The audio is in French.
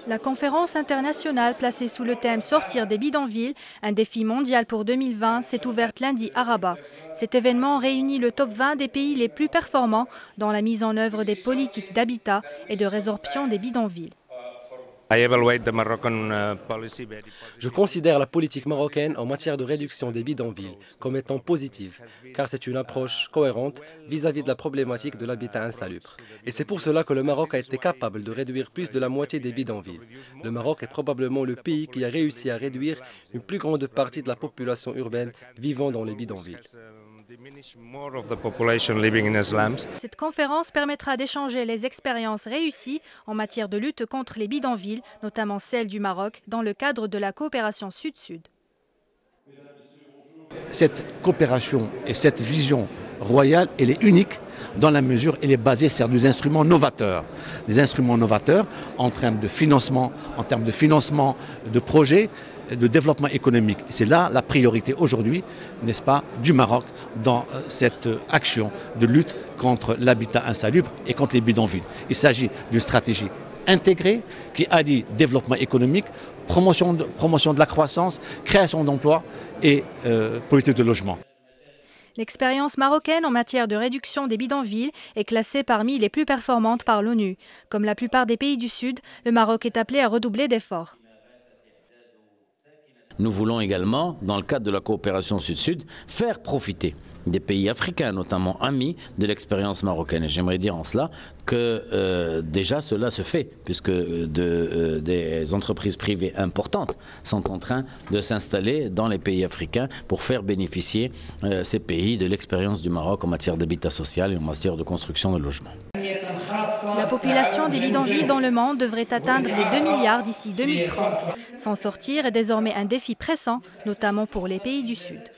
La conférence internationale placée sous le thème « Sortir des bidonvilles », un défi mondial pour 2020, s'est ouverte lundi à Rabat. Cet événement réunit le top 20 des pays les plus performants dans la mise en œuvre des politiques d'habitat et de résorption des bidonvilles. Je considère la politique marocaine en matière de réduction des bidonvilles comme étant positive, car c'est une approche cohérente vis-à-vis de la problématique de l'habitat insalubre. Et c'est pour cela que le Maroc a été capable de réduire plus de la moitié des bidonvilles. Le Maroc est probablement le pays qui a réussi à réduire une plus grande partie de la population urbaine vivant dans les bidonvilles. Cette conférence permettra d'échanger les expériences réussies en matière de lutte contre les bidonvilles, notamment celle du Maroc, dans le cadre de la coopération Sud-Sud. Cette coopération et cette vision royale, elle est unique dans la mesure où elle est basée sur des instruments novateurs. Des instruments novateurs en termes de financement, de projets, de développement économique. C'est là la priorité aujourd'hui, n'est-ce pas, du Maroc dans cette action de lutte contre l'habitat insalubre et contre les bidonvilles. Il s'agit d'une stratégie intégrée qui allie développement économique, promotion de la croissance, création d'emplois et politique de logement. L'expérience marocaine en matière de réduction des bidonvilles est classée parmi les plus performantes par l'ONU. Comme la plupart des pays du Sud, le Maroc est appelé à redoubler d'efforts. Nous voulons également, dans le cadre de la coopération Sud-Sud, faire profiter des pays africains, notamment amis, de l'expérience marocaine. Et j'aimerais dire en cela que déjà cela se fait, puisque des entreprises privées importantes sont en train de s'installer dans les pays africains pour faire bénéficier ces pays de l'expérience du Maroc en matière d'habitat social et en matière de construction de logements. La population des bidonvilles dans le monde devrait atteindre les 2 milliards d'ici 2030. S'en sortir est désormais un défi pressant, notamment pour les pays du Sud.